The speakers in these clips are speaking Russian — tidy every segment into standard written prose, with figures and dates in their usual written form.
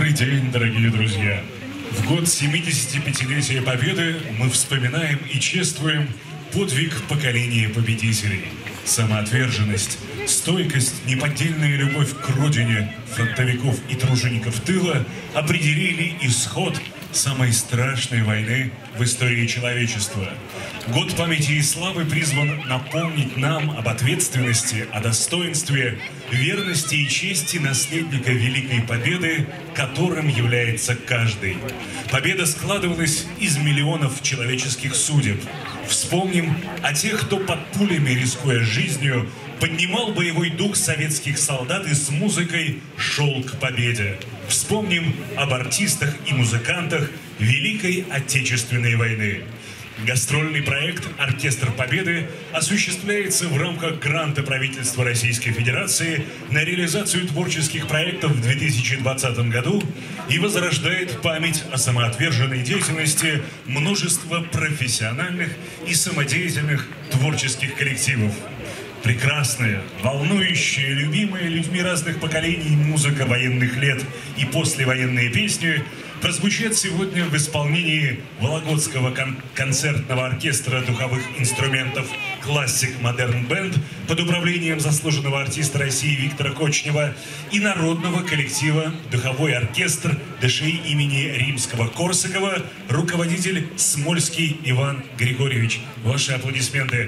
Добрый день, дорогие друзья! В год 75-летия Победы мы вспоминаем и чествуем подвиг поколения победителей. Самоотверженность, стойкость, неподдельная любовь к родине фронтовиков и тружеников тыла определили исход самой страшной войны в истории человечества. Год памяти и славы призван напомнить нам об ответственности, о достоинстве, верности и чести наследника Великой Победы, которым является каждый. Победа складывалась из миллионов человеческих судеб. Вспомним о тех, кто под пулями, рискуя жизнью, поднимал боевой дух советских солдат и с музыкой шел к победе. Вспомним об артистах и музыкантах Великой Отечественной войны. Гастрольный проект «Оркестр Победы» осуществляется в рамках гранта правительства Российской Федерации на реализацию творческих проектов в 2020 году и возрождает память о самоотверженной деятельности множества профессиональных и самодеятельных творческих коллективов. Прекрасная, волнующая, любимая людьми разных поколений музыка военных лет и послевоенные песни прозвучат сегодня в исполнении Вологодского концертного оркестра духовых инструментов «Classic Modern Band» под управлением заслуженного артиста России Виктора Кочнева и народного коллектива «Духовой оркестр ДШИ имени Римского-Корсакова», руководитель Смольский Иван Григорьевич. Ваши аплодисменты.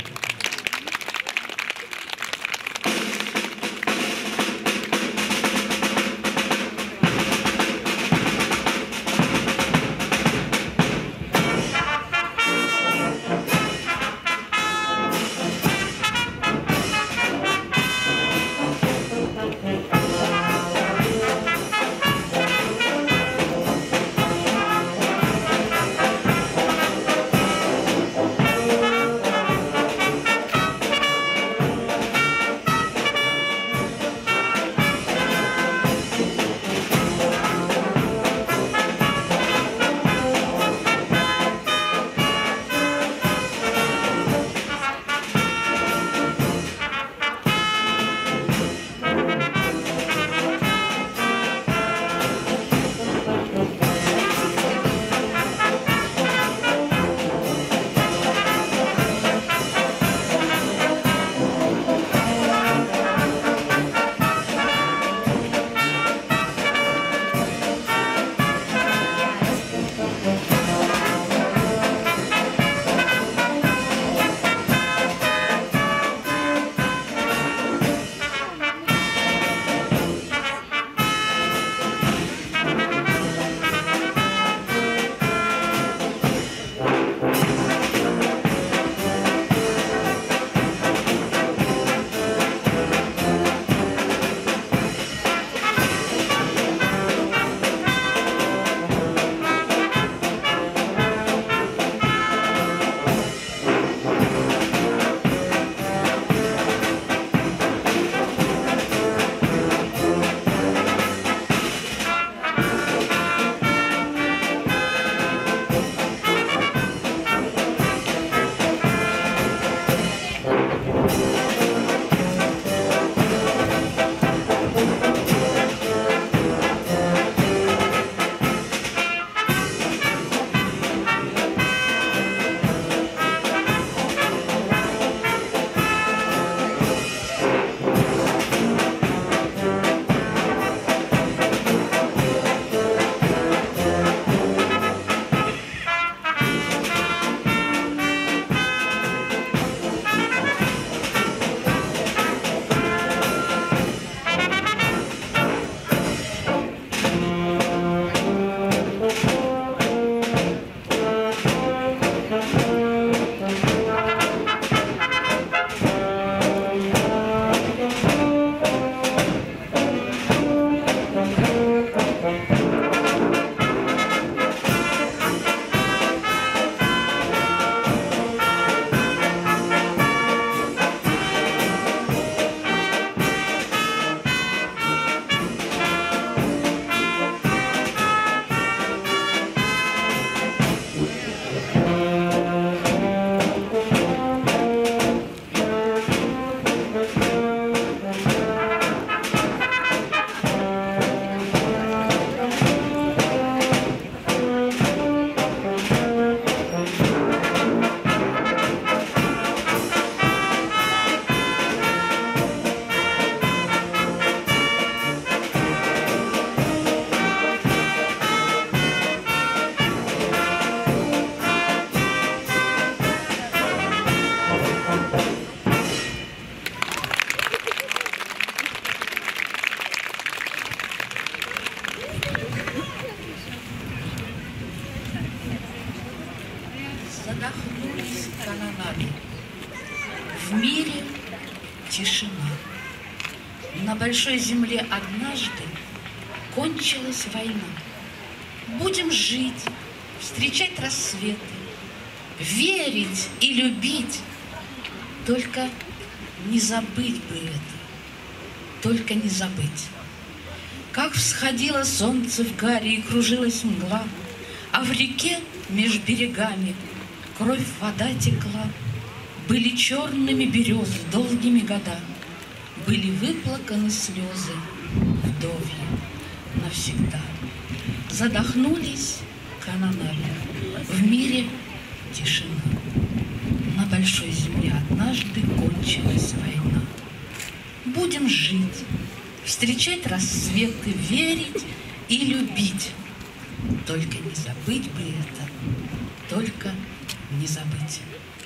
Задохнулись канонады. В мире тишина. На большой земле однажды кончилась война. Будем жить, встречать рассветы, верить и любить. Только не забыть бы это, только не забыть. Как всходило солнце в гаре и кружилась мгла, а в реке меж берегами кровь вода текла. Были черными березы долгими года, были выплаканы слезы вдовьи навсегда. Задохнулись канонады, в мире тишина. На большой земле однажды кончилась война. Будем жить, встречать рассветы, верить и любить. Только не забыть бы это, только не забыть.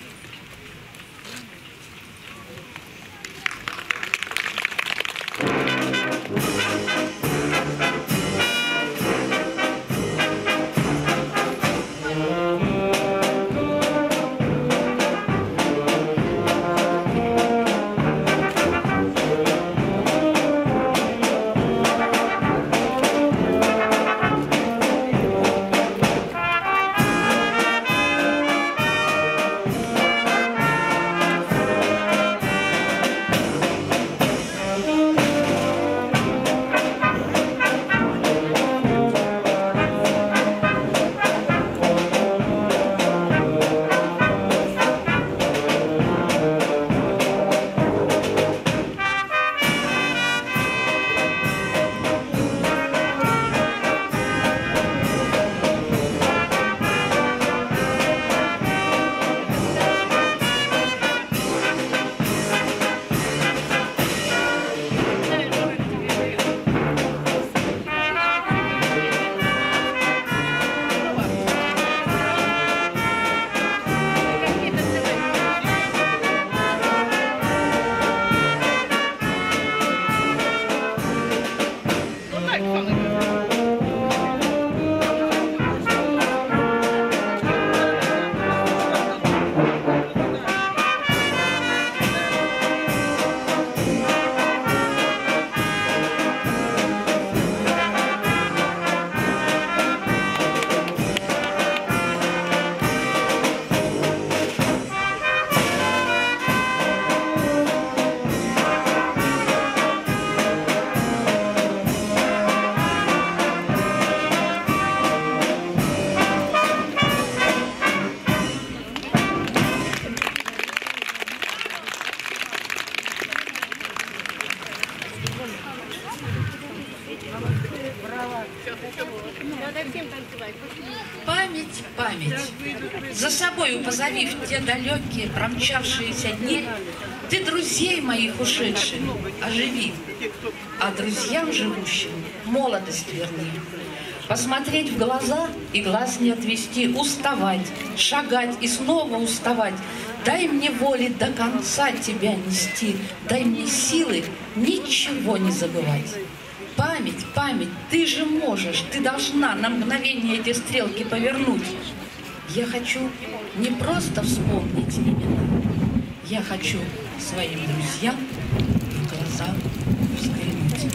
Память, память, за собою позови в те далекие промчавшиеся дни, ты друзей моих ушедших оживи, а друзьям живущим молодость верни. Посмотреть в глаза и глаз не отвести, уставать, шагать и снова уставать. Дай мне воли до конца тебя нести, дай мне силы ничего не забывать. Память, память, ты же можешь, ты должна на мгновение эти стрелки повернуть. Я хочу не просто вспомнить имена, я хочу своим друзьям в глаза взглянуть.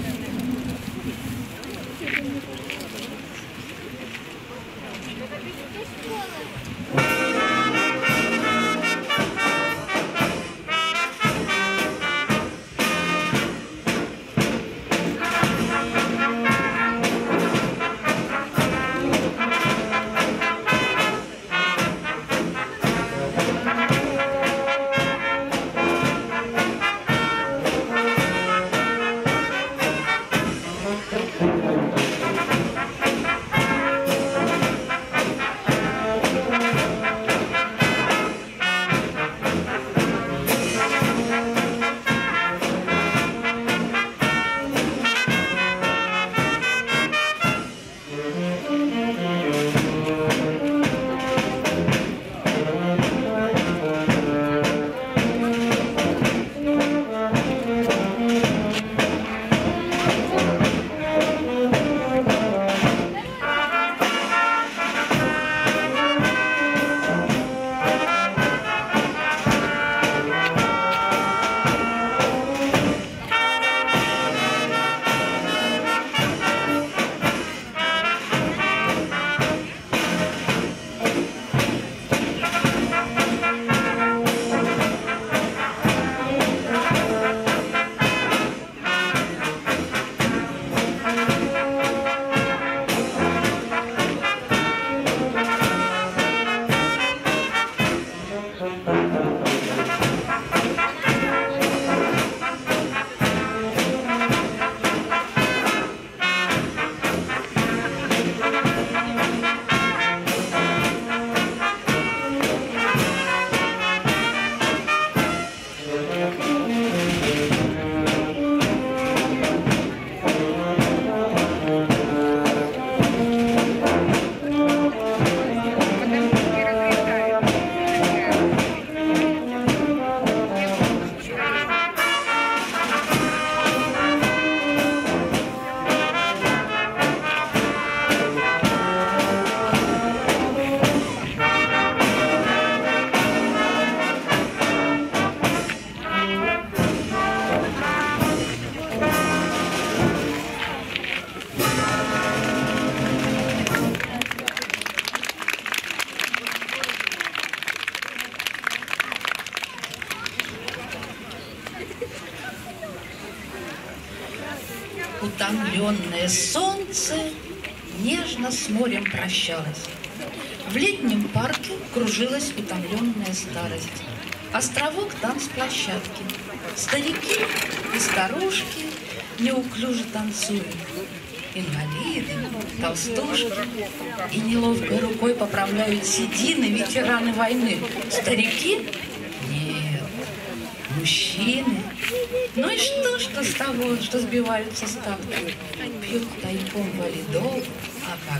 утомленное солнце нежно с морем прощалось. В летнем парке кружилась утомленная старость. Островок танцплощадки. Старики и старушки неуклюже танцуют. Инвалиды, толстушки и неловкой рукой поправляют седины ветераны войны. Старики? Нет. Мужчины. Ну и что с того, что сбиваются с такта? Пьют тайком валидол, а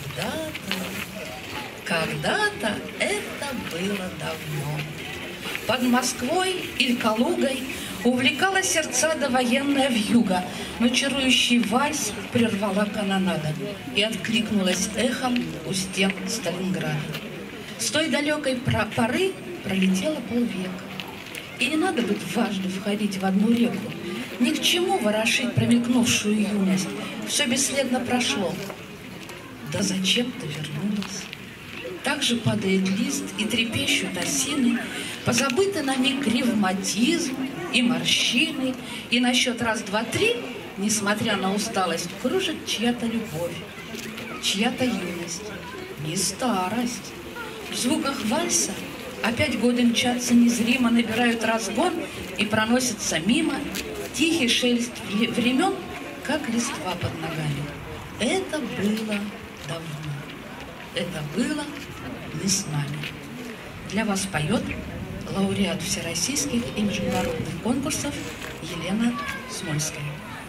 когда-то это было давно. Под Москвой или Калугой увлекала сердца довоенная вьюга, но чарующий вальс прервала канонада и откликнулась эхом у стен Сталинграда. С той далекой поры пролетело полвека. И не надо быть важно входить в одну реку. Ни к чему ворошить промелькнувшую юность. Все бесследно прошло. Да зачем ты вернулась? Так же падает лист и трепещут осины, позабыты на миг ревматизм и морщины, и на счет раз, два, три, несмотря на усталость, кружит чья-то любовь, чья-то юность, не старость. В звуках вальса опять годы мчатся незримо, набирают разгон и проносятся мимо, тихий шелест времен, как листва под ногами. Это было давно. Это было не с нами. Для вас поет лауреат всероссийских и международных конкурсов Елена Смольская.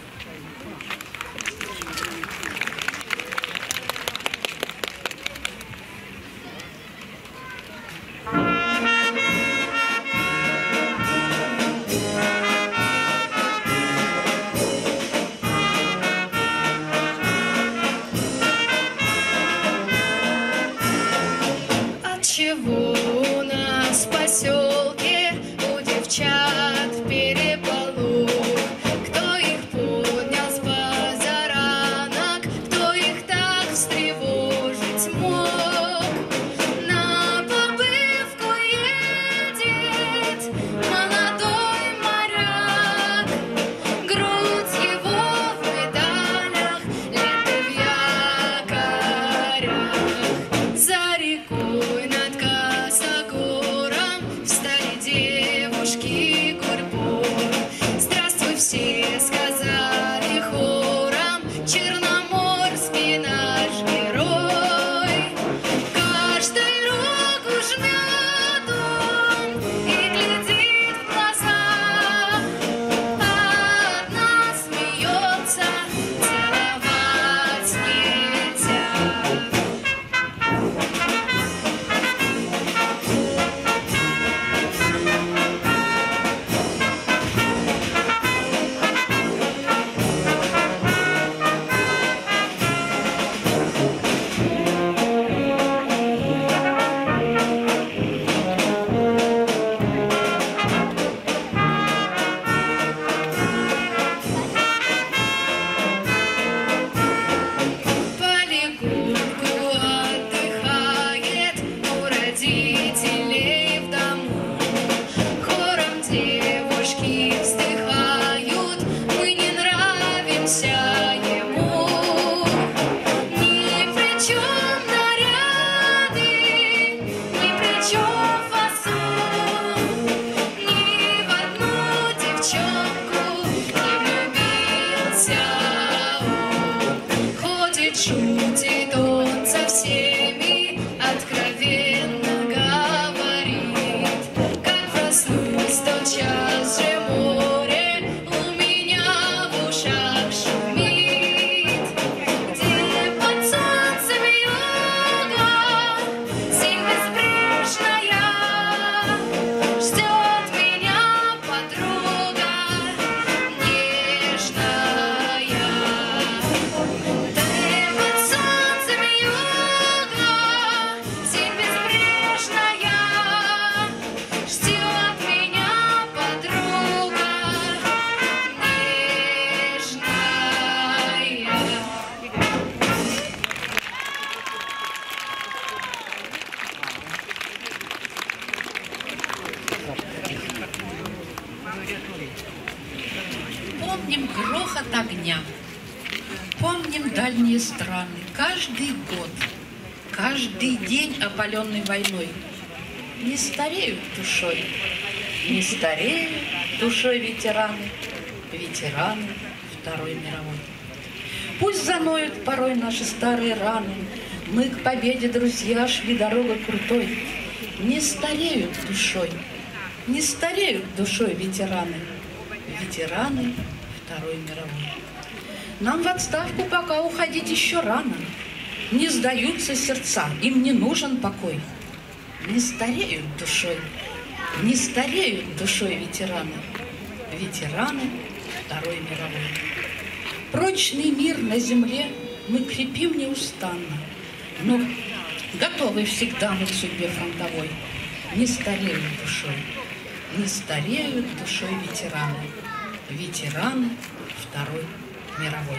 Чего у нас в поселке у девчат переполох? Кто их поднял с позаранок? Кто их так встревожить мог? На побывку едет молодой моряк, грудь его в медалях, лето в якорях. За рекой над Косогором встали девушки гурьбой. Здравствуй, все сказали хором, черноморский наш герой. Каждый руку жмет он и глядит в глаза, а одна смеется, целовать нельзя. Полегоньку отдыхает у родителей в дому. Хором девушки вздыхают, мы не нравимся ему. Ни при чем наряды, ни при чем фасон, ни в одну девчонку не влюбился он. Ходит, шутит он со всеми, откровенно говорит. Как проснусь, тотчас же море у меня в ушах шумит. Где под солнцем юга синь безбрежная, ждет меня подруга нежная. Ты под солнцем юга, синь безбрежная, ждет меня подруга нежная. Помним грохот огня, помним помним дальние страны, каждый год, каждый день, опаленный войной. Не стареют душой, не стареют душой ветераны, ветераны Второй мировой. Пусть заноют порой наши старые раны, мы к победе, друзья, шли дорогой крутой. Не стареют душой, не стареют душой ветераны, ветераны Второй мировой. Нам в отставку пока уходить еще рано. Не сдаются сердца, им не нужен покой. Не стареют душой, не стареют душой ветераны, ветераны Второй мировой. Прочный мир на земле мы крепим неустанно, но готовы всегда мы к судьбе фронтовой. Не стареют душой, не стареют душой ветераны, ветераны Второй мировой.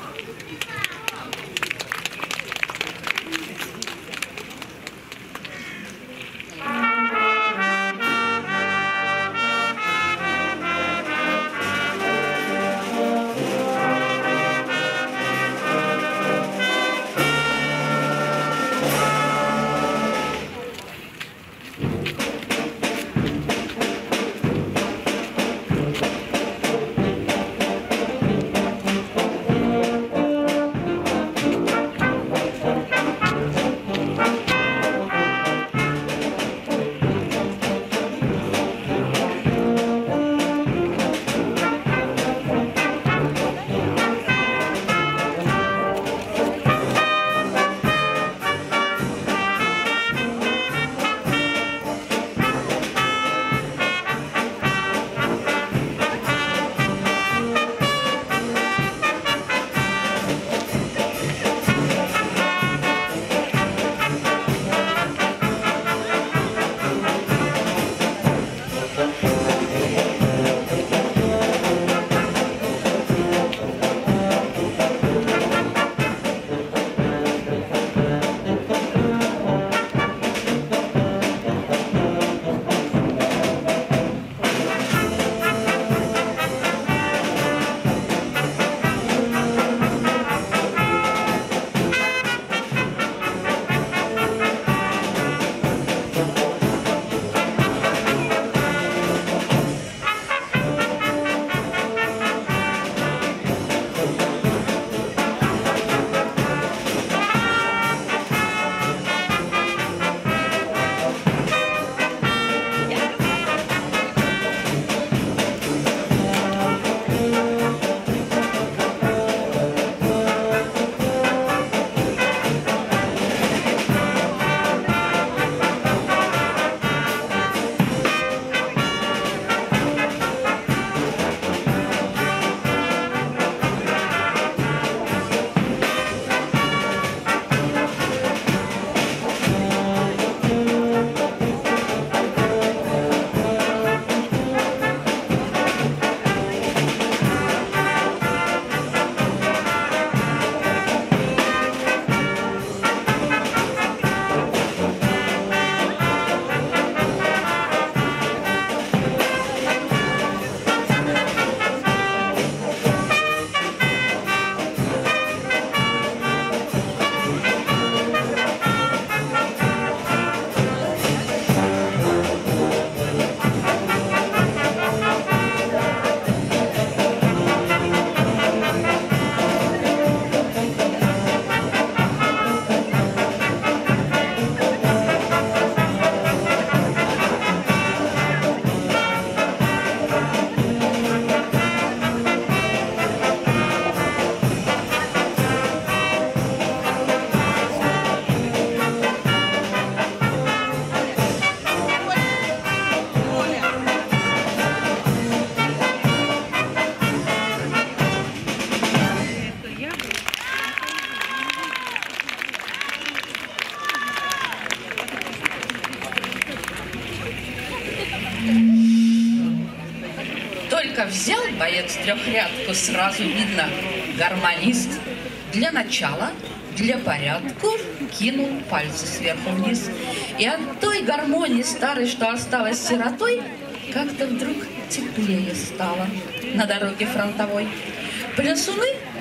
Только взял боец трехрядку, сразу видно гармонист. Для начала, для порядку кинул пальцы сверху вниз. И от той гармонии старой, что осталась сиротой, как-то вдруг теплее стало на дороге фронтовой. Плясуны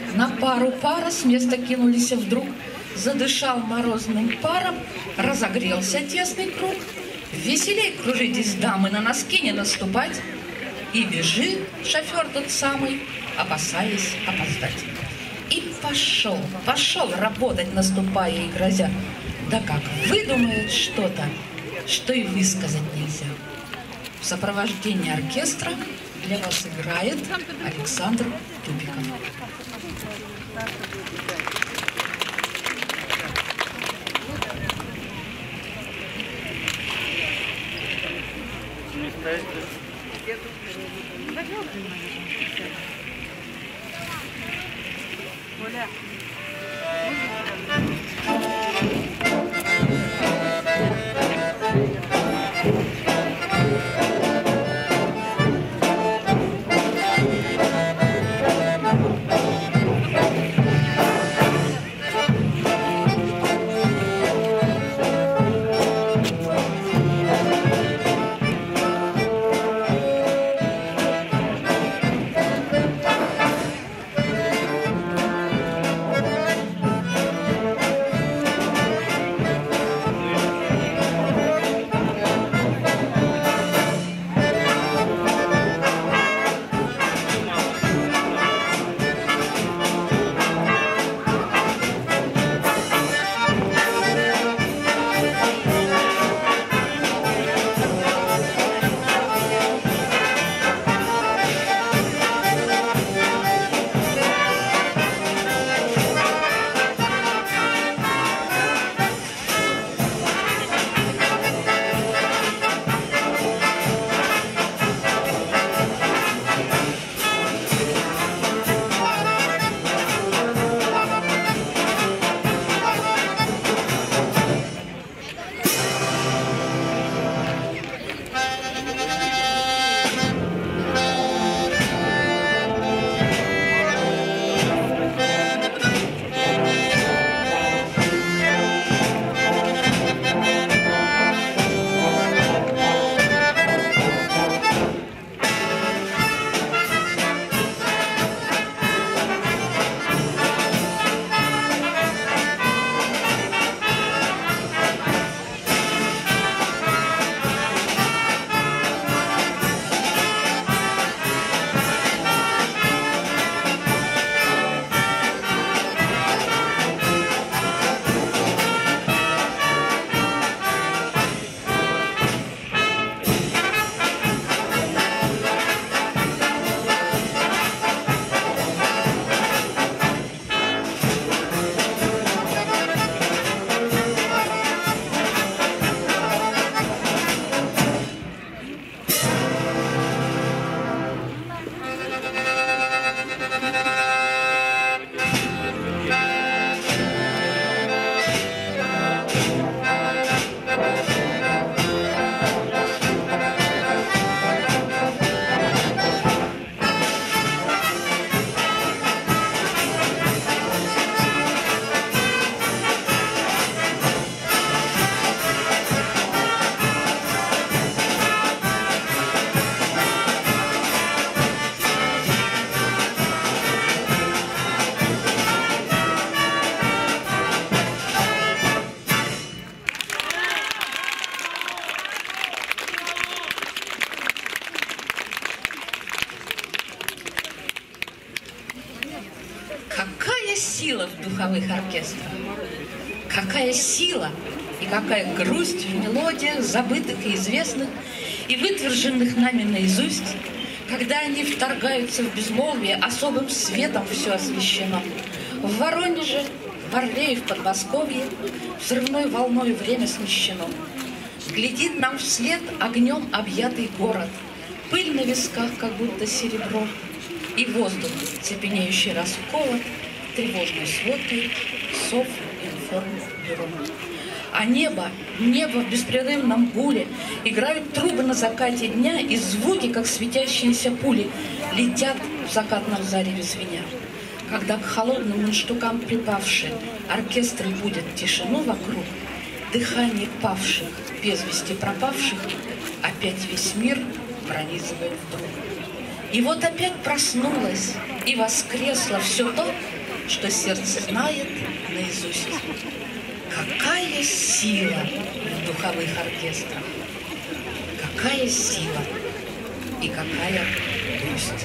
На пару пара с места кинулись вдруг, задышал морозным паром, разогрелся тесный круг. Веселей кружитесь, дамы, на носки не наступать. И бежит шофер тот самый, опасаясь опоздать. И пошел работать, наступая и грозя. Да как выдумает что-то, что и высказать нельзя. В сопровождении оркестра для вас играет Александр Тюбиков. Какая сила в духовых оркестрах! Какая сила и какая грусть в мелодиях, забытых и известных, и вытверженных нами наизусть, когда они вторгаются в безмолвие, особым светом все освещено. В Воронеже, в Орле и в Подмосковье взрывной волной время смещено. Глядит нам вслед огнем объятый город, пыль на висках, как будто серебро, и воздух, цепенеющий расколот, тревожной сводкой сов информбюро. А небо в беспрерывном гуле, играют трубы на закате дня, и звуки, как светящиеся пули, летят в закатном зареве звеня. Когда к холодным мундштукам припавшие оркестры будут тишину вокруг, дыхание павших, без вести пропавших, опять весь мир пронизывает вдруг. И вот опять проснулось и воскресло все то, что сердце знает наизусть. Какая сила в духовых оркестрах, какая сила и какая грусть.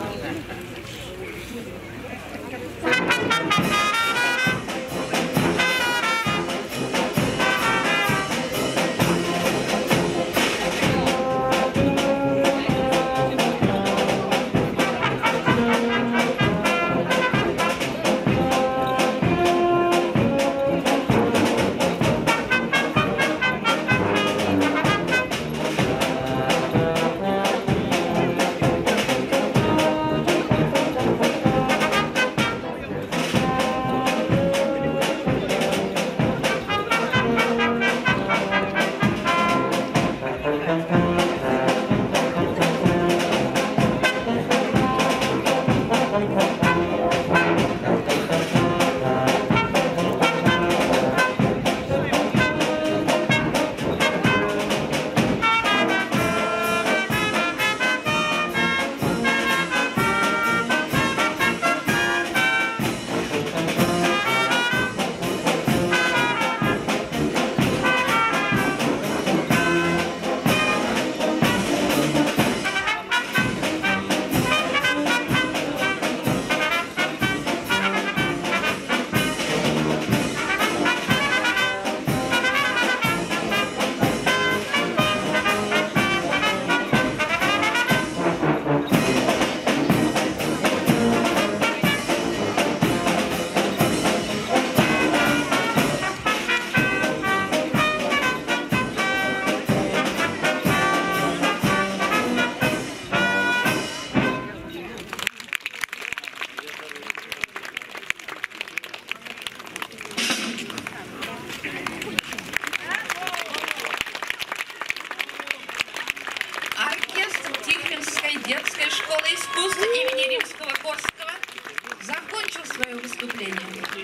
детской школы искусств имени Римского-Корского закончил свое выступление.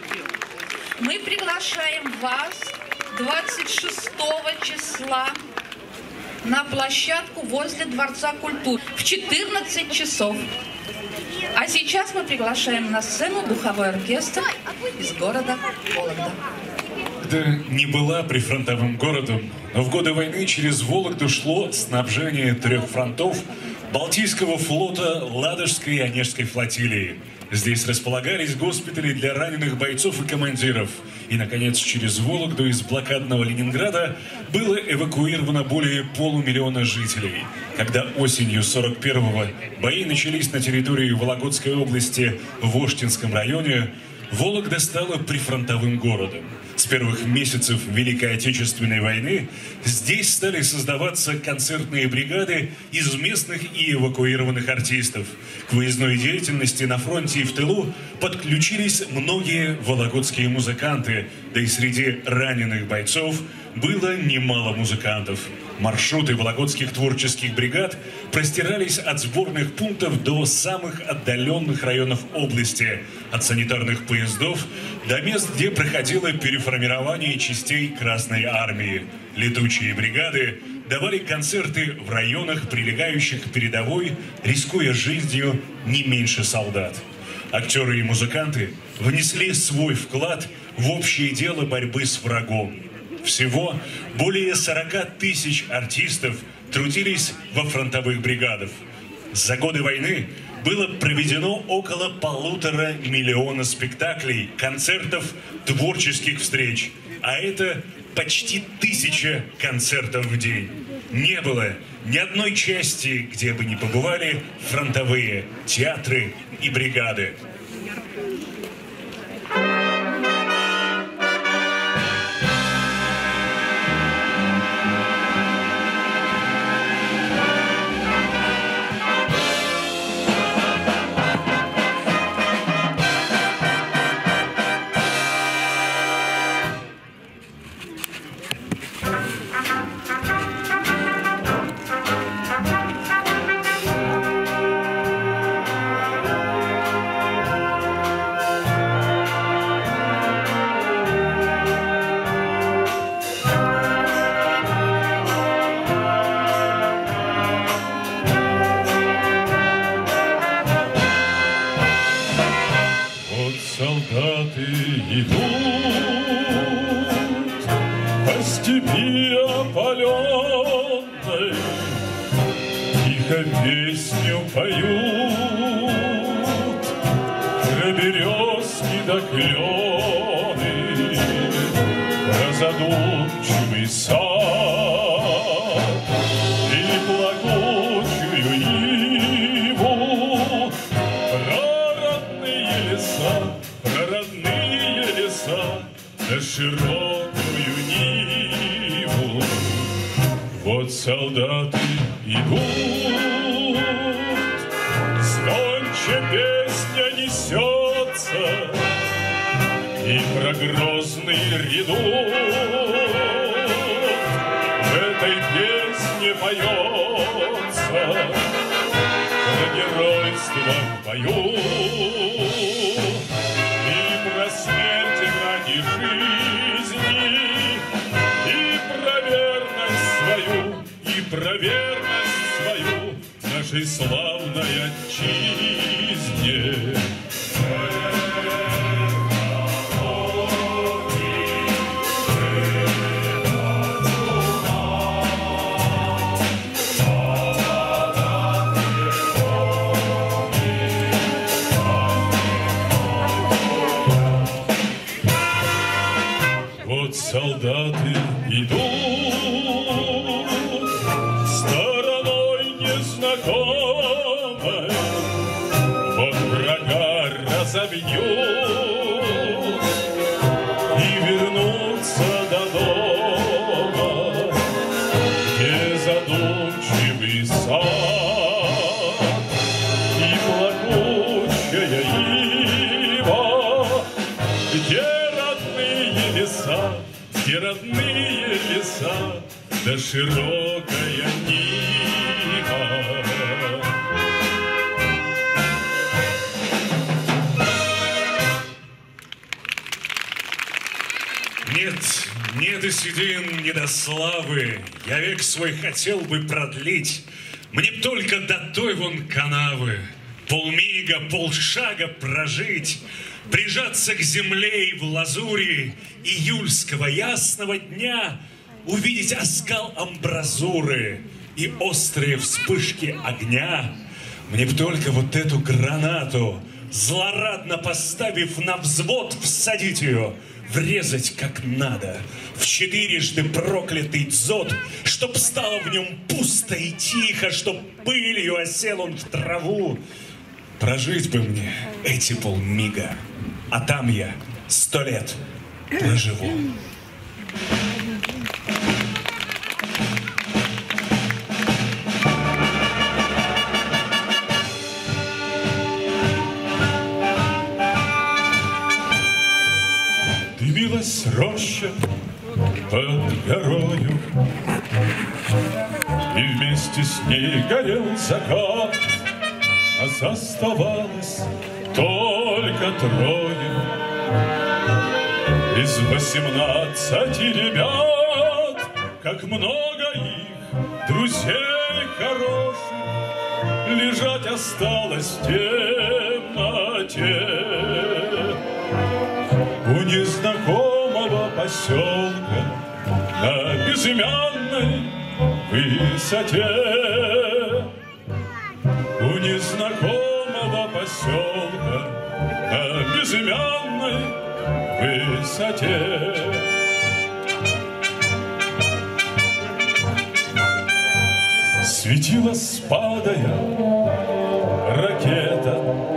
Мы приглашаем вас 26 числа на площадку возле Дворца культуры в 14 часов. А сейчас мы приглашаем на сцену духовой оркестр из города Вологда. Это не была прифронтовым городом, но в годы войны через Вологду шло снабжение 3 фронтов Балтийского флота Ладожской и Онежской флотилии. Здесь располагались госпитали для раненых бойцов и командиров. И, наконец, через Вологду из блокадного Ленинграда было эвакуировано более полумиллиона жителей. Когда осенью 41-го бои начались на территории Вологодской области в Оштинском районе, Вологда стала прифронтовым городом. С первых месяцев Великой Отечественной войны здесь стали создаваться концертные бригады из местных и эвакуированных артистов. К выездной деятельности на фронте и в тылу подключились многие вологодские музыканты, да и среди раненых бойцов было немало музыкантов. Маршруты вологодских творческих бригад простирались от сборных пунктов до самых отдаленных районов области, от санитарных поездов до мест, где проходило переформирование частей Красной Армии. Летучие бригады давали концерты в районах, прилегающих к передовой, рискуя жизнью не меньше солдат. Актеры и музыканты внесли свой вклад в общее дело борьбы с врагом. Всего более 40 тысяч артистов трудились во фронтовых бригадах. За годы войны было проведено около 1,5 миллиона спектаклей, концертов, творческих встреч. А это почти 1000 концертов в день. Не было ни одной части, где бы не побывали фронтовые театры и бригады. песню поют про березки да клены, про задумчивый сад и плакучую иву, про родные леса да широкую Ниву. Вот солдаты идут, звонче песня несется, и про грозный редут в этой песне поется, про геройство в бою и про смерть ради жизни, и про верность свою нашей славной отчизне. Вот солдаты идут стороной незнакомой, вот врага разобьют и вернутся до дома, где задумчивый сад и плакучая ива, где родные леса, да широкая Нива. Нет и седин, не до славы, я век свой хотел бы продлить, мне б только до той вон канавы полмига, полшага прожить, прижаться к земле и в лазури июльского ясного дня, увидеть оскал амбразуры и острые вспышки огня. Мне б только вот эту гранату, злорадно поставив на взвод, всадить ее, врезать как надо в четырежды проклятый дзот, чтоб стало в нем пусто и тихо, чтоб пылью осел он в траву. Прожить бы мне эти полмига, а там я 100 лет проживу. Дымилась роща под горою, и вместе с ней горел закат, а оставалось только трое из 18 ребят. Как много их, друзей хороших, лежать осталось в темноте у незнакомого поселка на безымянной высоте. У незнакомого поселка на безымянной высоте. Светила, спадая, ракета,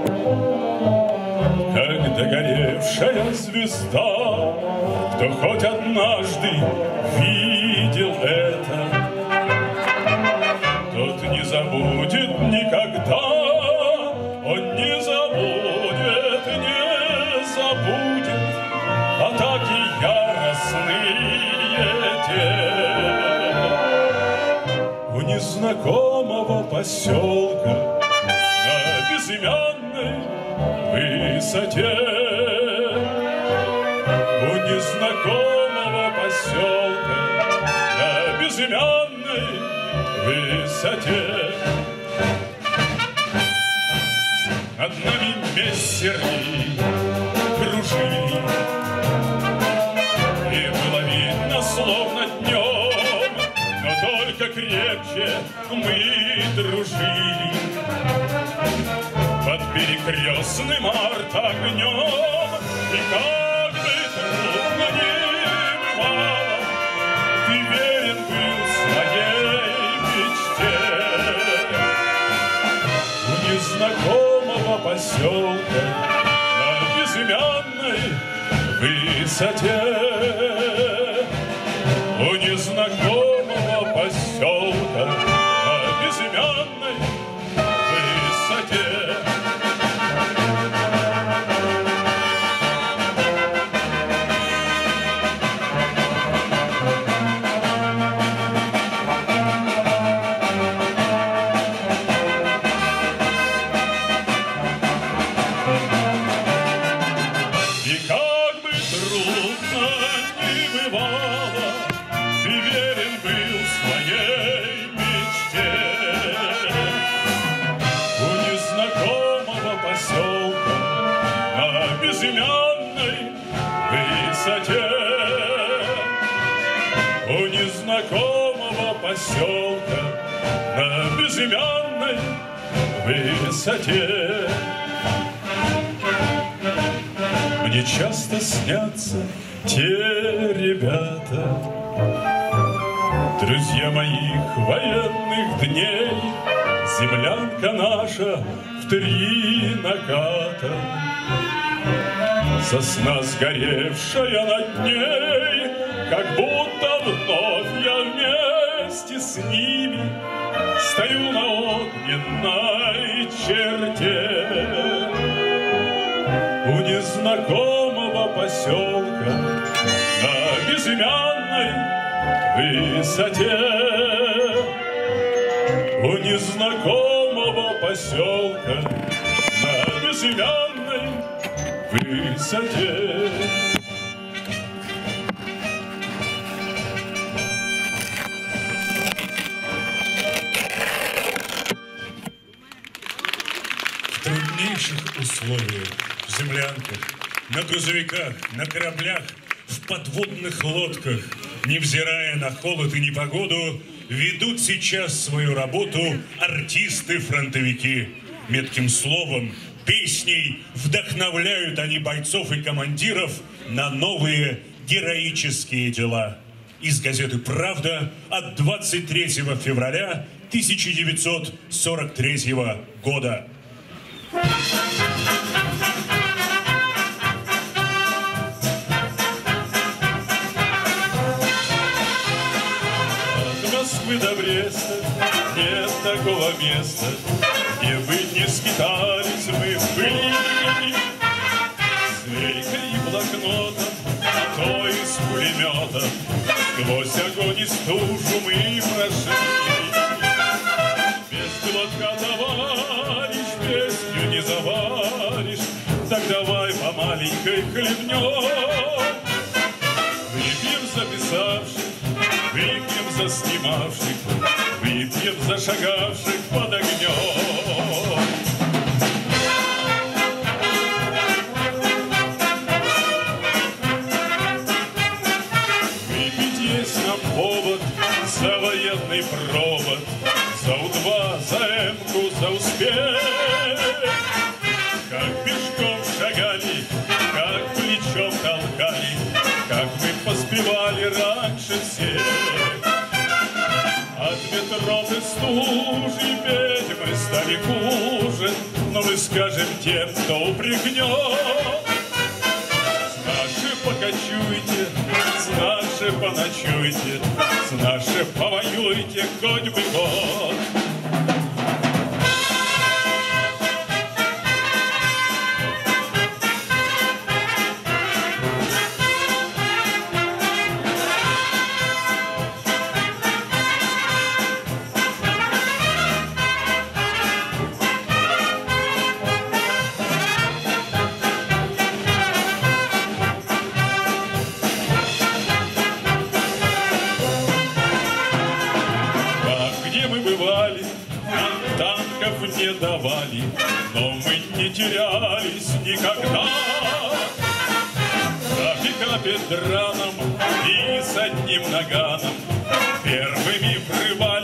как догоревшая звезда. Кто хоть однажды видел это, тот не забудет никогда. Он не забудет, не забудет атаки яростные те. У незнакомого поселка на безымянной высоте. У незнакомого поселка на безымянной высоте. Над нами мессеры кружили, и было видно, словно днем, но только только крепче мы дружили. Под перекрестным артогнем, и как бы трудно ни бывало, ты верен был своей мечте. У незнакомого поселка на безымянной высоте, у незнакомого поселка на безымянной высоте. У незнакомого поселка на безымянной высоте. Мне часто снятся те ребята, друзья моих военных дней, землянка наша в 3 наката, сосна сгоревшая над ней, как будто вновь я вместе с ними стою на огненной черте. У незнакомого поселка на безымянной высоте, у незнакомого поселка на безымянной высоте. В труднейших условиях, в землянках, на грузовиках, на кораблях, в подводных лодках, невзирая на холод и непогоду, ведут сейчас свою работу артисты-фронтовики. Метким словом, песней вдохновляют они бойцов и командиров на новые героические дела. Из газеты «Правда» от 23 февраля 1943 года. От Москвы до Бреста нет такого места, где бы не скитались мы в пыли. С рейкой и блокнотом, а то и с пулеметом, сквозь огонь и стужу мы прошли. Без глотка, товарищ, песню не заваришь, так давай по маленькой хлебнем. Выпьем за писавших, выпьем за снимавших, выпьем за шагавших под огнем. Выпить есть нам повод за военный провод, за У-2, за М-ку, за успех. Как пешком шагали, как плечом толкали, как мы поспевали раньше всех. От ветров и стужи петь мы стали хуже, но мы скажем тем, кто упрекнет. С нашей покочуйте, с нашей поночуйте, с нашей повоюйте хоть бы год. Не давали, но мы не терялись никогда. За пикапе драном и с одним наганом первыми врывались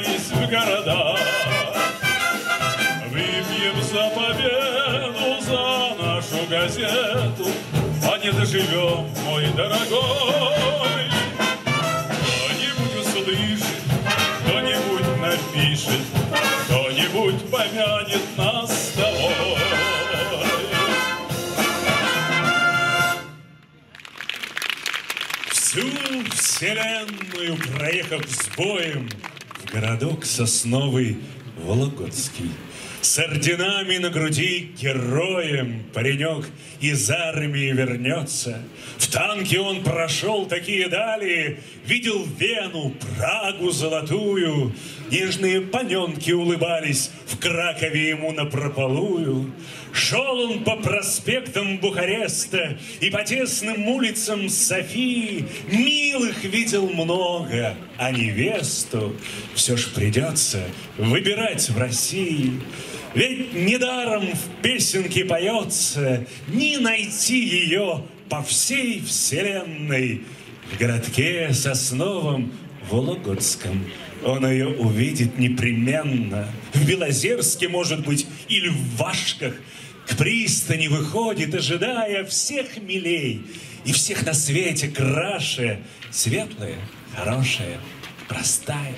конную проехав с боем в городок сосновый Вологодский. С орденами на груди героем паренек из армии вернется. В танке он прошел такие дали, видел Вену, Прагу золотую. Нежные паненки улыбались в Кракове ему напропалую. Шел он по проспектам Бухареста и по тесным улицам Софии. Милых видел много, а невесту все ж придется выбирать в России. Ведь недаром в песенке поется не найти ее по всей вселенной. В городке сосновом Вологодском он ее увидит непременно. В Белозерске, может быть, или в Вашках. К пристани выходит, ожидая всех милей и всех на свете краше. Светлая, хорошая, простая.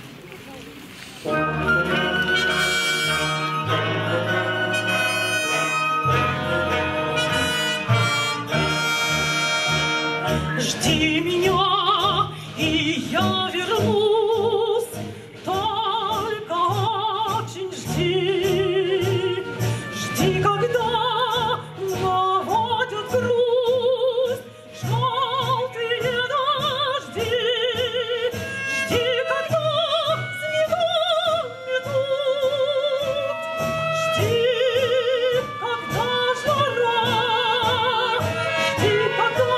Жди меня, и я вернусь, только очень жди. Жди, когда наводят грусть желтые дожди. Жди, когда снегом метут. Жди, когда жара. Жди, когда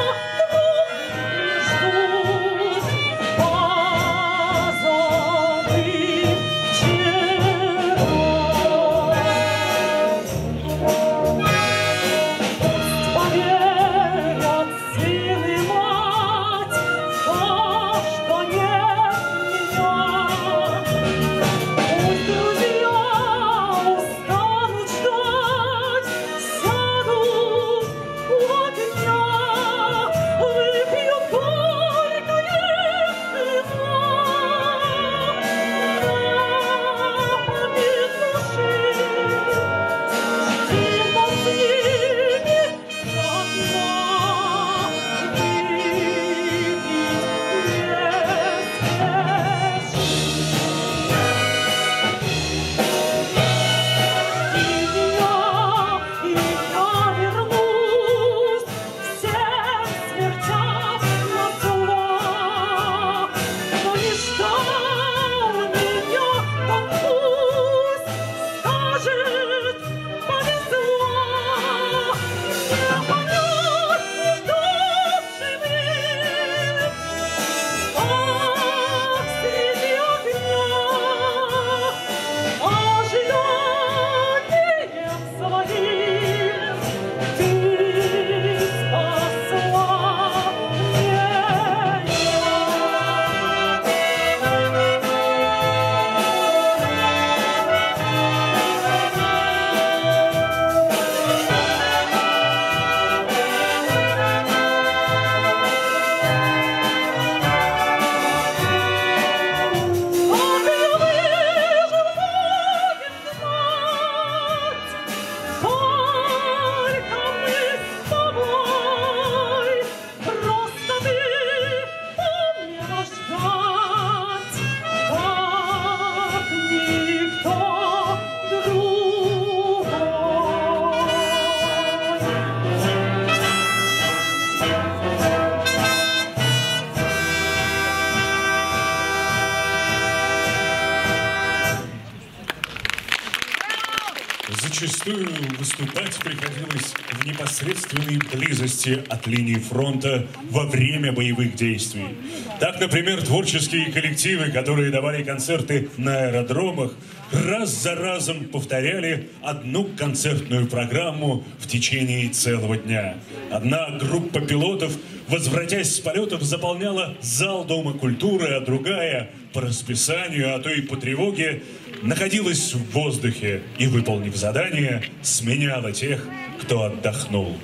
Зачастую выступать приходилось в непосредственной близости от линии фронта во время боевых действий. Так, например, творческие коллективы, которые давали концерты на аэродромах, раз за разом повторяли одну концертную программу в течение целого дня. Одна группа пилотов, возвратясь с полетов, заполняла зал Дома культуры, а другая, по расписанию, а то и по тревоге, находилась в воздухе и, выполнив задание, сменяла тех, кто отдохнул.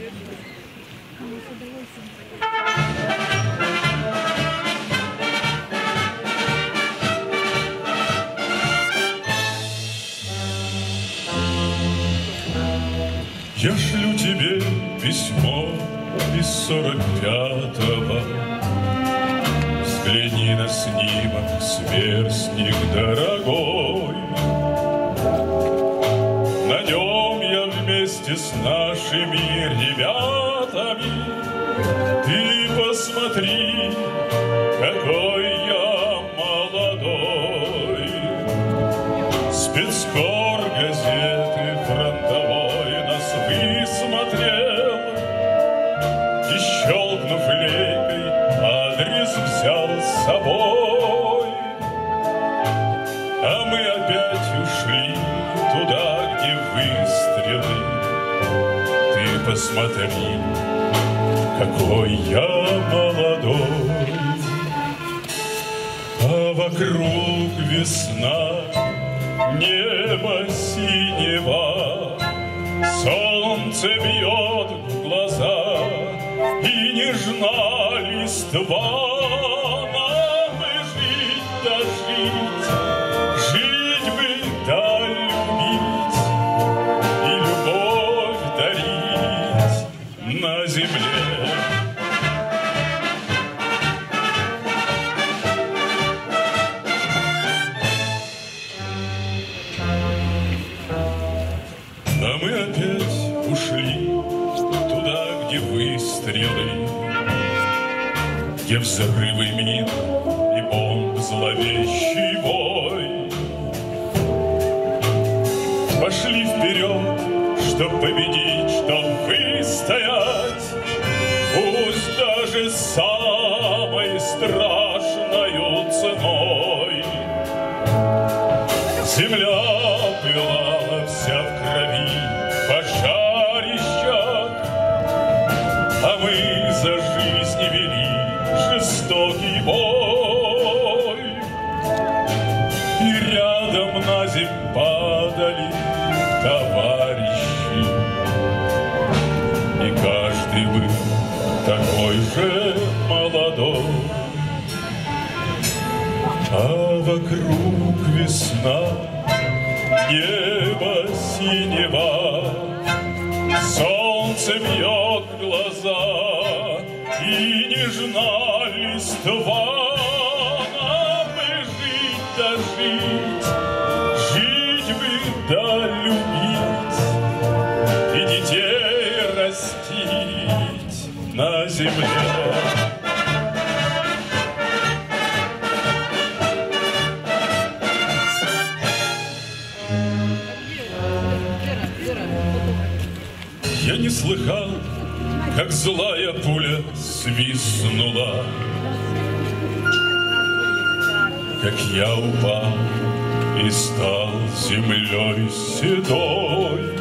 Я шлю тебе письмо из 45-го с Взгляни на снимок, сверстник дорогой. На нем я вместе с нашими ребятами. Ты посмотри, какой я молодой. Спецкор газеты фронтовой нас высмотрел и, щелкнув лейкой, адрес взял с собой. А мы опять ушли туда, где выстрелы. Ты посмотри, какой я молодой. А вокруг весна, небо синего, солнце бьет в глаза, и нежна листва. Нам бы жить да жить, жить бы да любить, и любовь дарить на земле. А мы опять ушли туда, где выстрелы, где взрывы мин и бомб зловещий вой. Пошли вперед, чтоб победить, чтоб выстоять, пусть даже самой страшною ценой. Земля пылала вся в крови, в пожарищах, а мы за жизнь вели жестокий бой. И рядом на земь падали товарищи, и каждый был такой же молодой. А вокруг весна, небо синего, солнце бьет в глаза, и нежна листва. Нам бы жить да жить, жить бы да любить, и детей растить на земле. Я не слыхал, как злая пуля свистнула, как я упал и стал землей седой,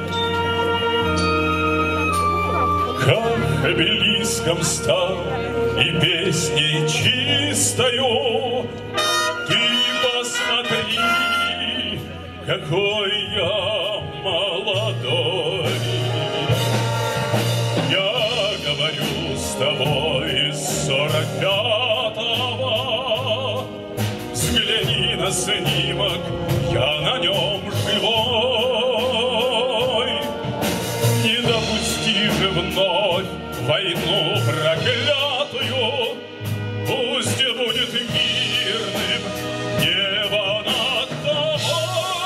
как обелиском стал и песней чистою. Ты посмотри, какой я молодой. Говорю с тобой из 45-го. Взгляни на снимок, я на нем живой. Не допусти же вновь войну проклятую, пусть будет мирным небо над тобой.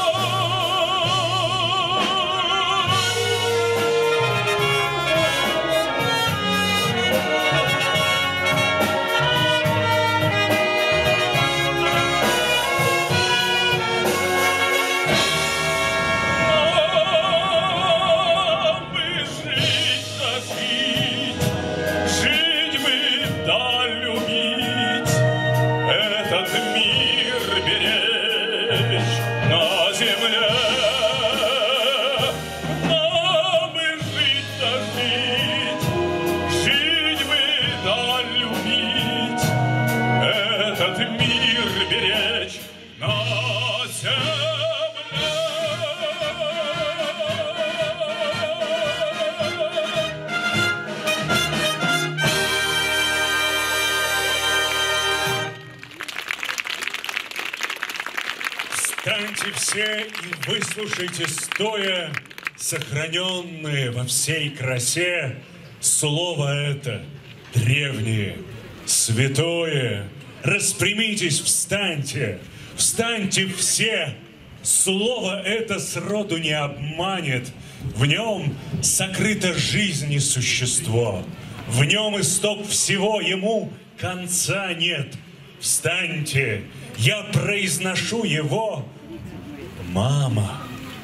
Встаньте все и выслушайте стоя сохраненное во всей красе слово это древнее, святое, распрямитесь, встаньте, встаньте все. Слово это сроду не обманет. В нем сокрыто жизнь и существо. В нем исток всего, ему конца нет. Встаньте, я произношу его. Мама.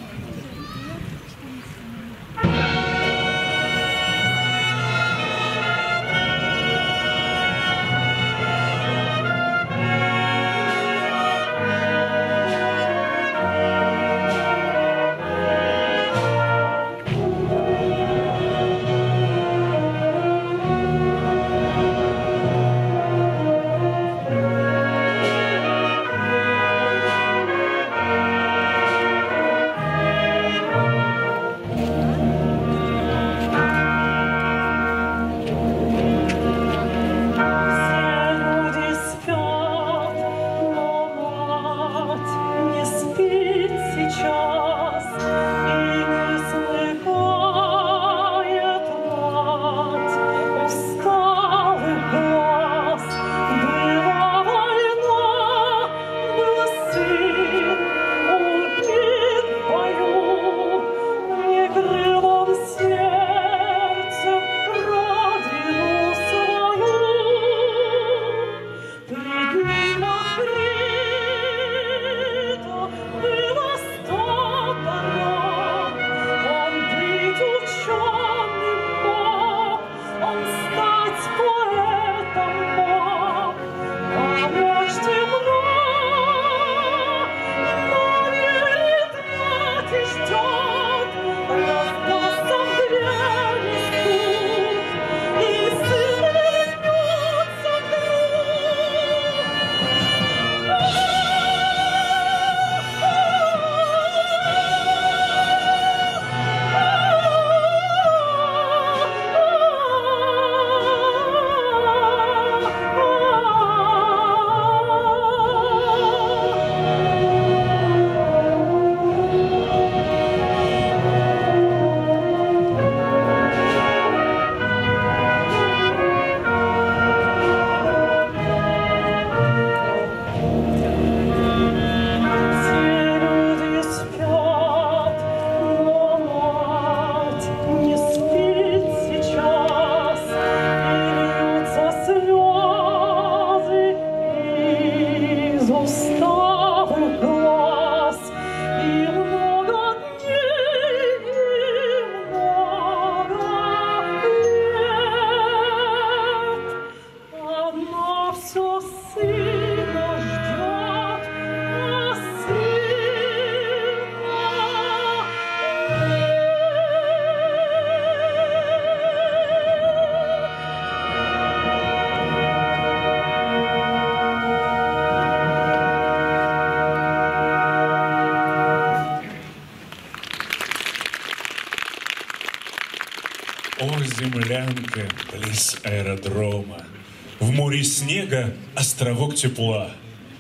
О, землянка, близ аэродрома, в море снега островок тепла,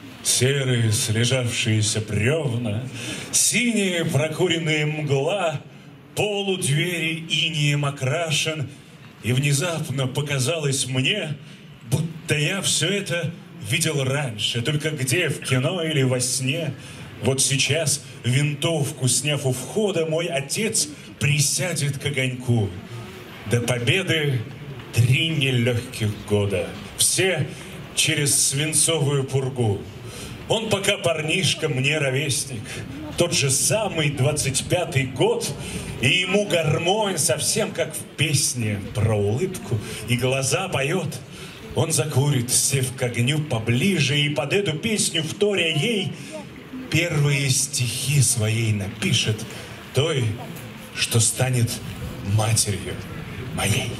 серые слежавшиеся бревна, синие прокуренные мгла, пол у двери инеем окрашен, и внезапно показалось мне, будто я все это видел раньше, только где, в кино или во сне. Вот сейчас, винтовку сняв у входа, мой отец присядет к огоньку. До победы 3 нелегких года, все через свинцовую пургу. Он пока парнишка, мне ровесник, тот же самый 25-й год, и ему гармонь совсем как в песне про улыбку, и глаза поет. Он закурит, сев к огню поближе, и под эту песню, вторя ей, первые стихи своей напишет, той, что станет матерью моей.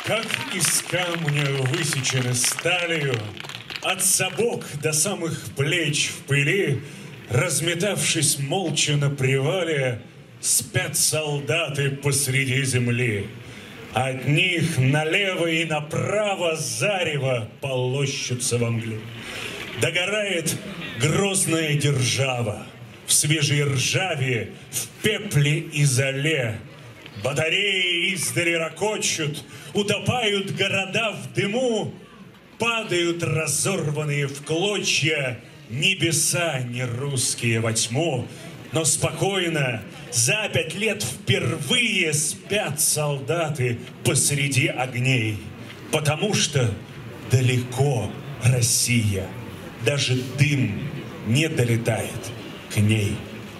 как из камня высечены сталью, от сапог до самых плеч в пыли, разметавшись молча на привале, спят солдаты посреди земли. От них налево и направо зарево полощутся во мгле. Догорает грозная держава в свежей ржаве, в пепле и золе. Батареи издали ракочут, утопают города в дыму, падают разорванные в клочья небеса не русские во тьму. Но спокойно за 5 лет впервые спят солдаты посреди огней, потому что далеко Россия, даже дым не долетает к ней.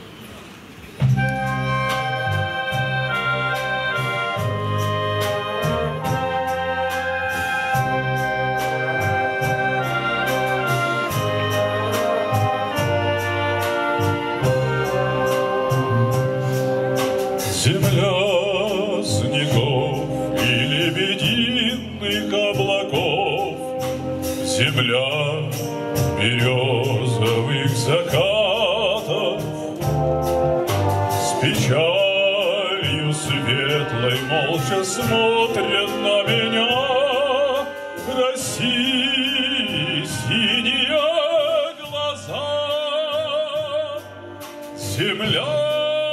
Земля снегов и лебединых облаков, земля березовых закатов, с печалью светлой молча смотрят на меня России синие глаза. Земля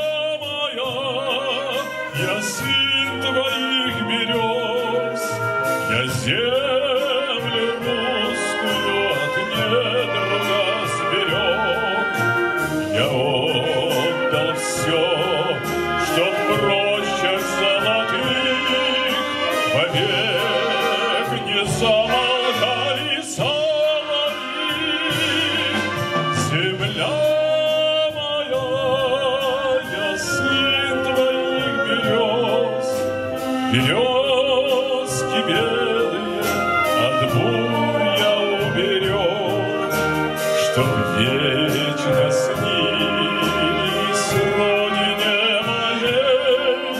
я сын твоих берез, я землю русскую от недруга сберег. Я отдал все, чтоб в рощах золотых вовек не замолкали соловьи. Земля березки белые от бурь я уберег, чтоб вечно снились родине моей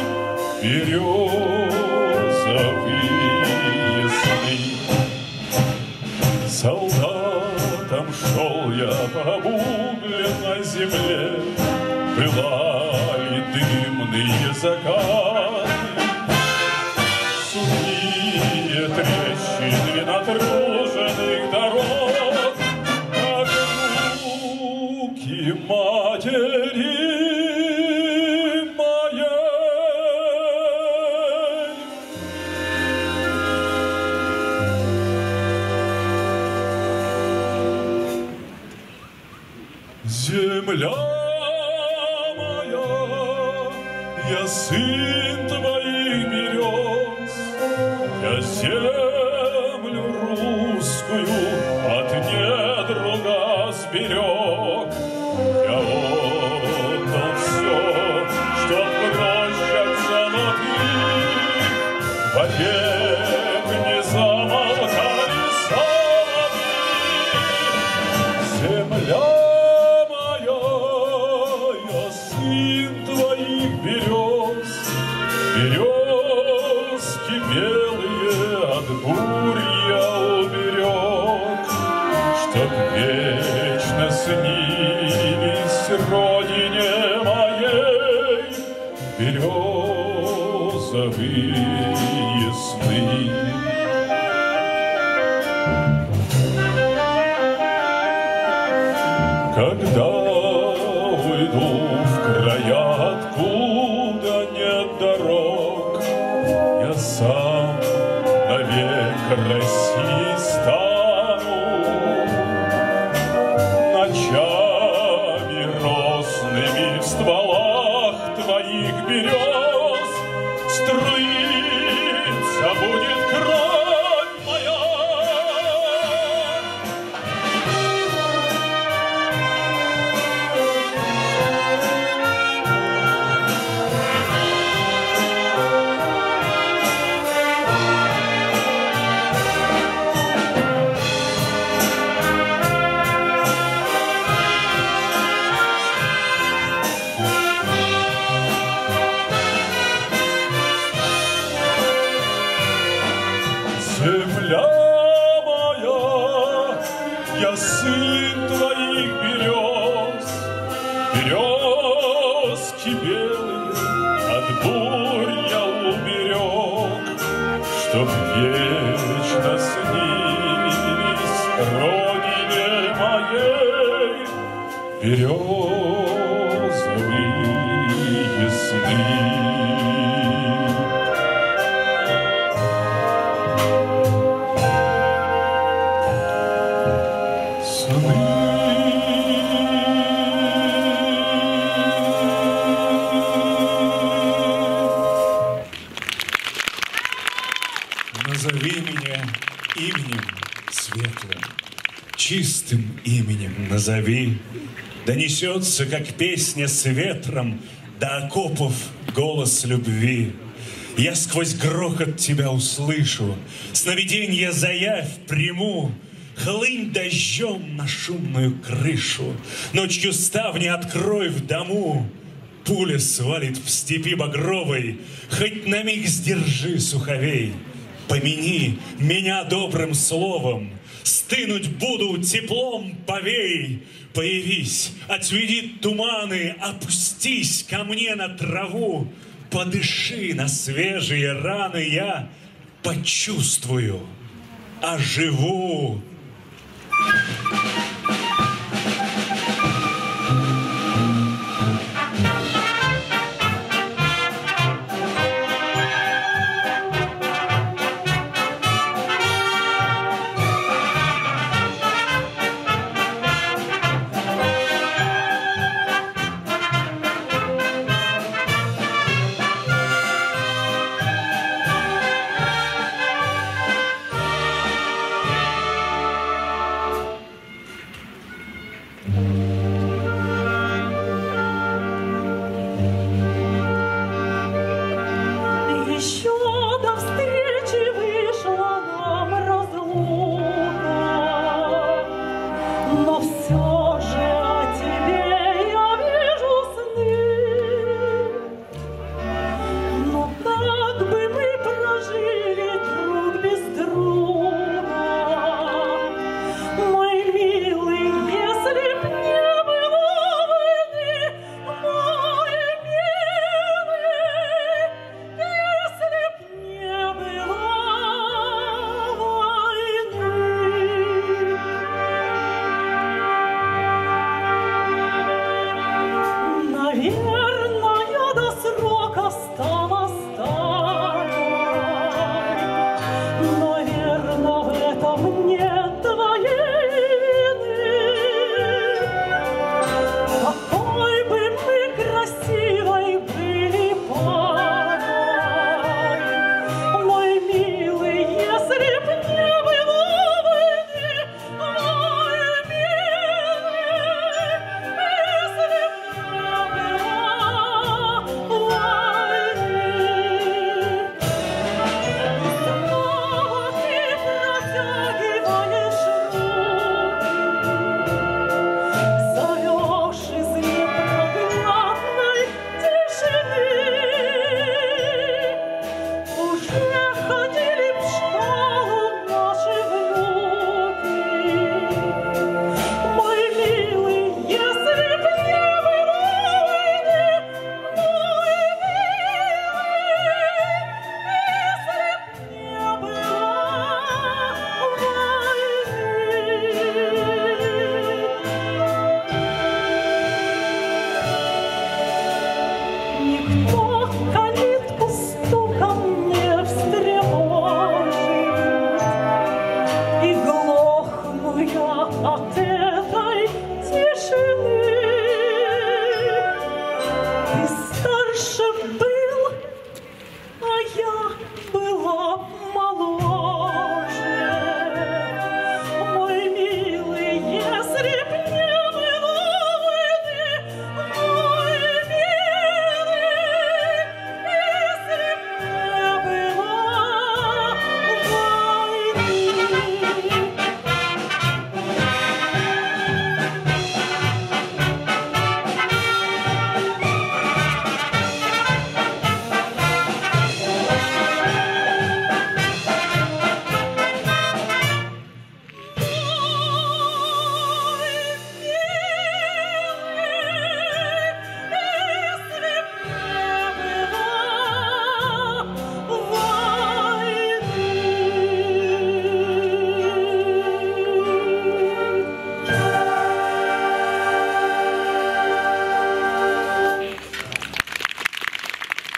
березовые сны. Солдатом шел я по обугленной земле, пылали дымные закаты, сухие трещины натруженных дорог, как руки матери моей. Земля моя, я сын твоих берез, я землю русскую от недруга сберег. Я отдал все, чтоб в рощах золотых вовек не замолкали соловьи. Земля берез, березки белые от бурь я уберег, чтоб вечно снились родине моей березовые сны. Когда уйду в края, откуда нет дорог, я сам навек России стану. Ночами росными в стволах твоих берез струится будет кровь моя. бурь я уберег, чтоб вечно снились родине моей березовые сны. Назови меня именем светлым, чистым именем назови. Донесется, как песня с ветром, до окопов голос любви. Я сквозь грохот тебя услышу, сновиденье заявь приму. Хлынь дождем на шумную крышу, ночью ставни открой в дому. Пуля свалит в степи багровой, хоть на миг сдержи суховей. Помяни меня добрым словом, стынуть буду теплом повей. Появись, отведи туманы, опустись ко мне на траву. Подыши на свежие раны, я почувствую, оживу.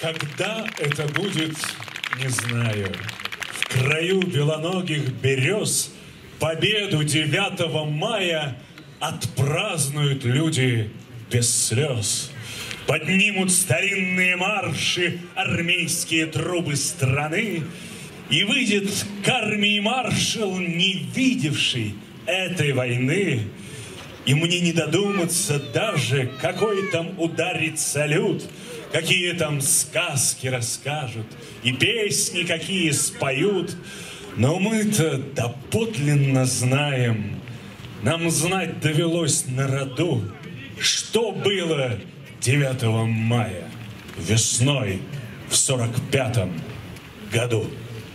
Когда это будет, не знаю. В краю белоногих берез победу 9 мая отпразднуют люди без слез. Поднимут старинные марши армейские трубы страны, и выйдет к армии маршал, не видевший этой войны. И мне не додуматься даже, какой там ударит салют, какие там сказки расскажут и песни какие споют. Но мы-то доподлинно знаем, нам знать довелось на роду, что было 9 мая весной в 45-м году.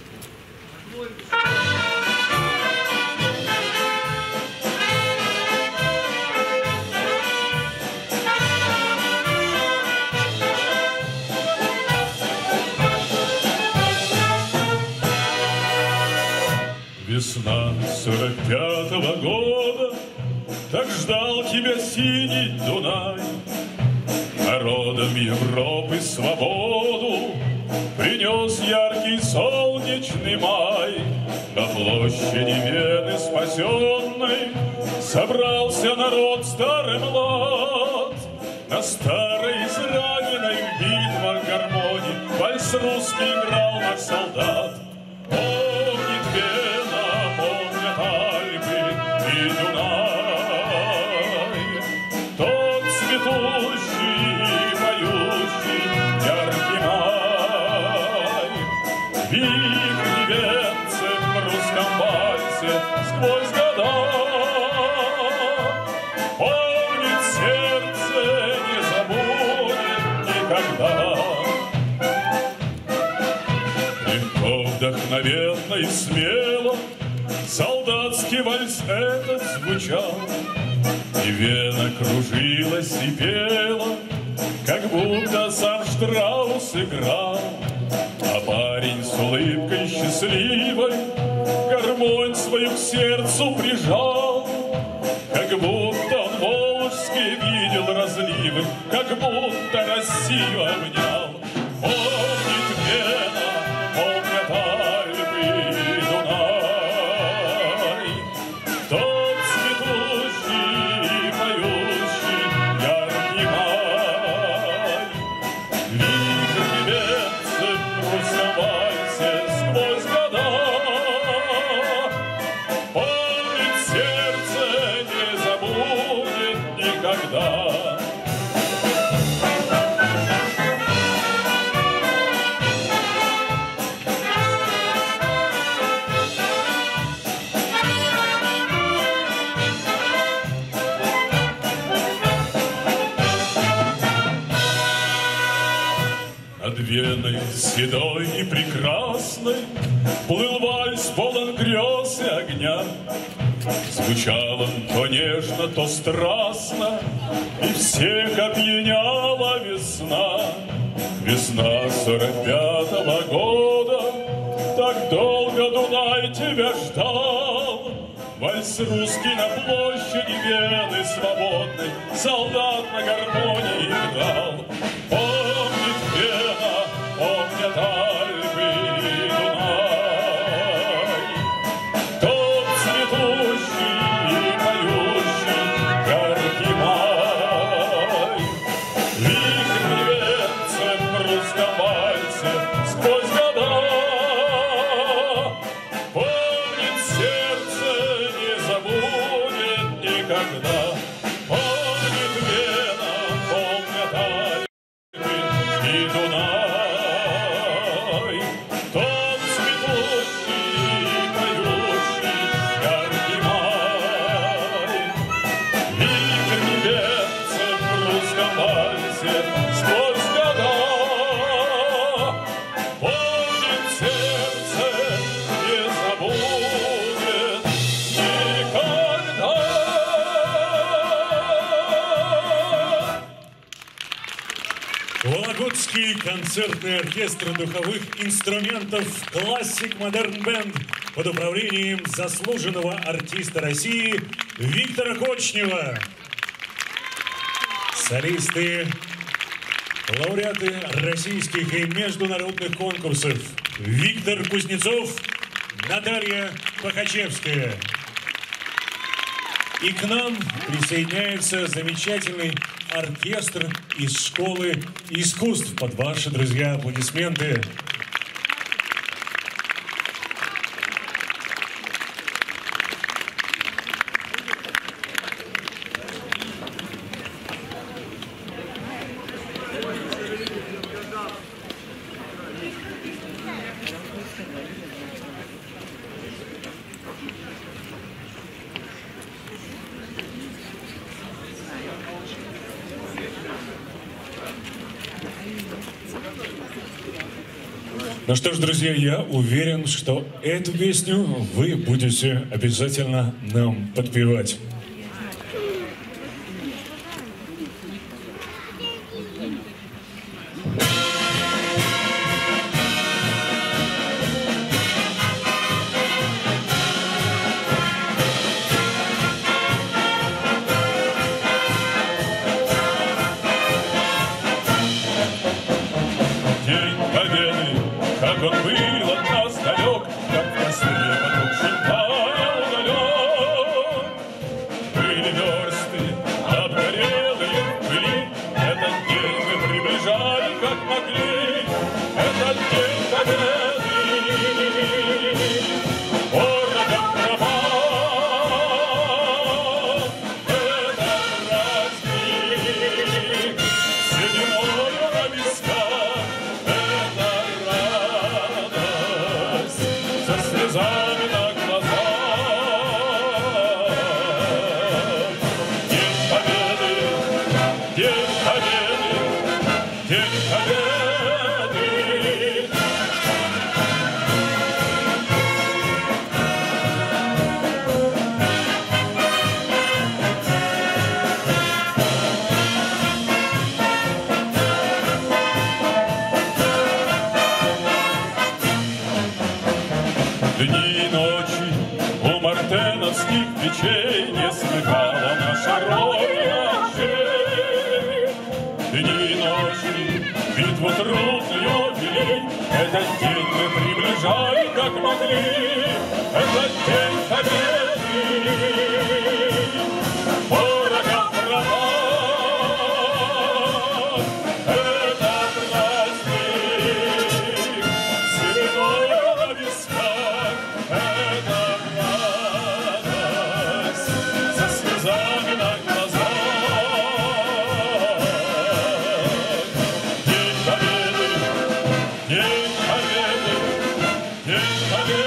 Весна 45-го года, так ждал тебя синий Дунай. Народам Европы свободу принес яркий солнечный май. На площади Вены спасенной собрался народ старый млад. На старой израненной в битвах гармонии вальс русский играл наш солдат. Помнит Вена, помнят Альпы и Дунай, тот цветущий и поющий яркий май. Вихрь венцем в русском вальсе сквозь года помнит сердце, не забудет никогда. Вдохновенно и смело солдатский вальс этот звучал, и Вена кружилась и пела, как будто сам Штраус играл. А парень с улыбкой счастливой гармонь свою к сердцу прижал, как будто он волжские видел разливы, как будто Россию обнял. Помнит Вена, помнят Альпы и Дунай, тот цветущий и поющий яркий май. Вихрь венцем в русском вальсе сквозь года помнит сердце, не забудет никогда. Над Веной седой и прекрасной плыл вальс полон грез и огня. Звучал он то нежно, то страстно, и всех опьяняла весна. Весна 45-го года, так долго Дунай тебя ждал. Вальс русский на площади Вены свободной солдат на гармонии играл. Помнит Вена, помнят Альпы и Дунай, тот цветущий и поющий яркий май. Вихрь венцем в русском вальсе сквозь года помнит сердце, не забудет никогда. Помнит Вена, помнят Альпы и Дунай, тот цветущий и поющий яркий май. Вихрь венцем в русском вальсе сквозь года помнит сердце, не забудет никогда. Вологодский концертный оркестр духовых инструментов «Классик Модерн Бенд» под управлением заслуженного артиста России Виктора Кочнева. Солисты Лауреаты российских и международных конкурсов Виктор Кузнецов, Наталья Пахачевская. И к нам присоединяется замечательный оркестр из школы искусств. Под ваши, друзья, аплодисменты. Ну что ж, друзья, я уверен, что эту песню вы будете обязательно нам подпевать. Как он был от нас далек, как в костре потухший пал далек. Были версты, обгорелые в пыли, этот день мы приближали, как могли, этот день победы. Ворогом пропал, это праздник, сединою на висках, со слезами на глазах. День победы, день победы, день победы. Дни и ночи у мартеновских печей не смыкала наша Родина очей. Дни и ночи битву трудную вели, этот день мы приближали, как могли, этот день победы. Ворогом пропал, это праздник, сединою на висках. Это радость со слезами на глазах. День победы, день победы, день победы.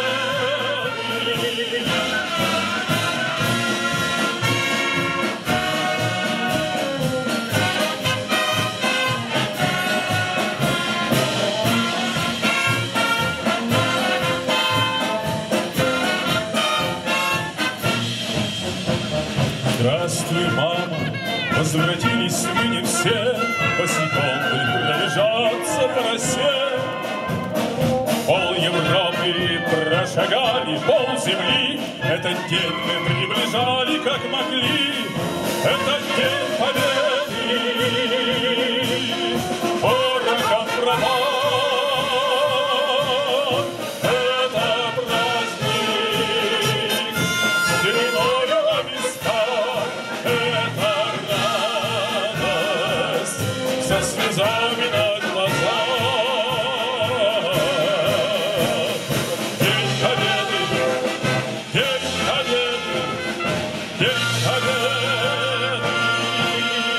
Здравствуй, мама, возвратились мы не все, босиком будем пробежаться по росе. Пол Европы прошагали, пол земли, этот день мы приближали, как могли, этот день победы. Ворогом пропал, это праздник, сединою на висках. Это радость со слезами на глазах. День победы, день победы, день победы.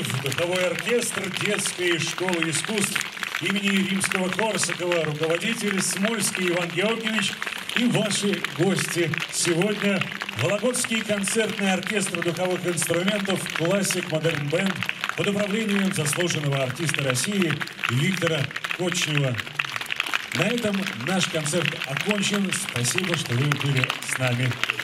духовой оркестр детской школы искусств имени Римского-Корсакова, руководитель Смольский Иван Георгиевич и ваши гости сегодня Вологодский концертный оркестр духовых инструментов Classic Modern Band под управлением заслуженного артиста России Виктора Кочнева. На этом наш концерт окончен. Спасибо, что вы были с нами.